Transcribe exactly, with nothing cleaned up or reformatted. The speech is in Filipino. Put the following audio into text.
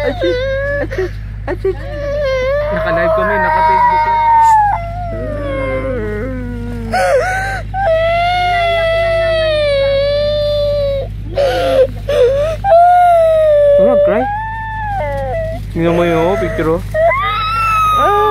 Achis! Achis! Achis! Naka-live kami, naka-Facebook lang. Oh, cry. Tingnan mo yung picture, oh.